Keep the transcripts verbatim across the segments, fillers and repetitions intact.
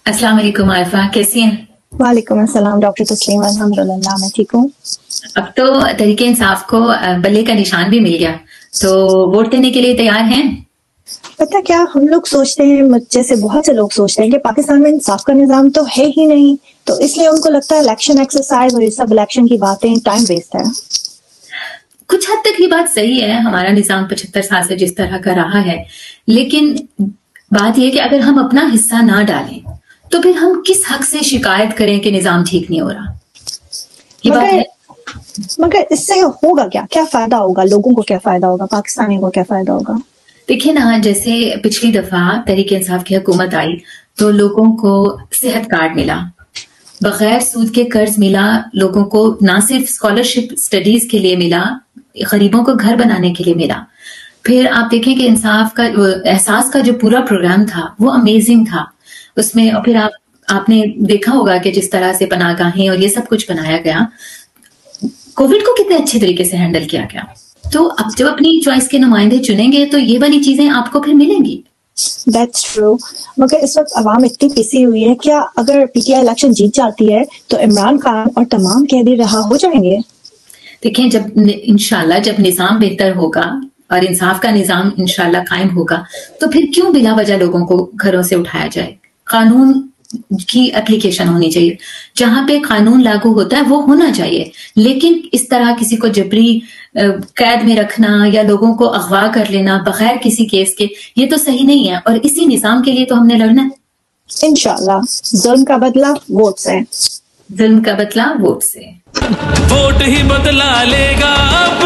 السلام علیکم عارفہ، کیسی ہیں؟ وعلیکم السلام ڈاکٹر تسلیم، الحمدللہ میں ٹھیک ہوں. اب تو تحریک انصاف کو بلے کا نشان بھی مل گیا، تو ووٹ دینے کے لیے تیار ہیں؟ پتہ کیا ہم لوگ سوچتے ہیں، جیسے بہت سے لوگ سوچتے ہیں کہ پاکستان میں انصاف کا نظام تو ہے ہی نہیں، تو اس لیے ان کو لگتا ہے الیکشن ایکسرسائز اور یہ سب الیکشن کی باتیں ٹائم ویسٹ ہے. کچھ حد تک یہ بات صحیح ہے، ہمارا نظام پچہتر سال سے جس طرح کا رہا ہے، لیکن بات یہ کہ اگر ہم اپنا حصہ نہ ڈالیں تو پھر ہم کس حق سے شکایت کریں کہ نظام ٹھیک نہیں ہو رہا؟ یہ بات ہے. مگر اس سے ہوگا کیا کیا فائدہ ہوگا؟ لوگوں کو کیا فائدہ ہوگا؟ پاکستانی کو کیا فائدہ ہوگا؟ دیکھیں نا، جیسے پچھلی دفعہ تحریک انصاف کی حکومت آئی تو لوگوں کو صحت کارڈ ملا، بغیر سود کے قرض ملا، لوگوں کو نہ صرف اسکالرشپ اسٹڈیز کے لیے ملا، غریبوں کو گھر بنانے کے لیے ملا. پھر آپ دیکھیں کہ انصاف کا احساس کا جو پورا پروگرام تھا وہ امیزنگ تھا. اس میں پھر آپ آپ نے دیکھا ہوگا کہ جس طرح سے پناہ گاہیں اور یہ سب کچھ بنایا گیا، کووڈ کو کتنے اچھے طریقے سے ہینڈل کیا گیا. تو اب جب اپنی چوائس کے نمائندے چنیں گے تو یہ والی چیزیں آپ کو پھر ملیں گی. That's true. مگر اس وقت عوام اتنی پسی ہوئی ہے، کیا اگر پی ٹی آئی الیکشن جیت جاتی ہے تو عمران خان اور تمام قیدی رہا ہو جائیں گے؟ دیکھیں، جب انشاءاللہ جب نظام بہتر ہوگا اور انصاف کا نظام انشاءاللہ قائم ہوگا تو پھر کیوں بلا وجہ لوگوں کو گھروں سے اٹھایا جائے؟ قانون کی اپلیکیشن ہونی چاہیے، جہاں پہ قانون لاگو ہوتا ہے وہ ہونا چاہیے، لیکن اس طرح کسی کو جبری قید میں رکھنا یا لوگوں کو اغوا کر لینا بغیر کسی کیس کے، یہ تو صحیح نہیں ہے. اور اسی نظام کے لیے تو ہم نے لڑنا ہے. انشاءاللہ ظلم کا بدلہ ووٹ سے، ظلم کا بدلہ ووٹ سے. ووٹ ہی بدلا لے گا اب،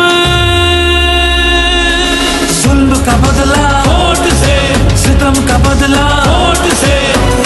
ظلم کا بدلہ ووٹ سے، ستم کا بدلہ ووٹ سے.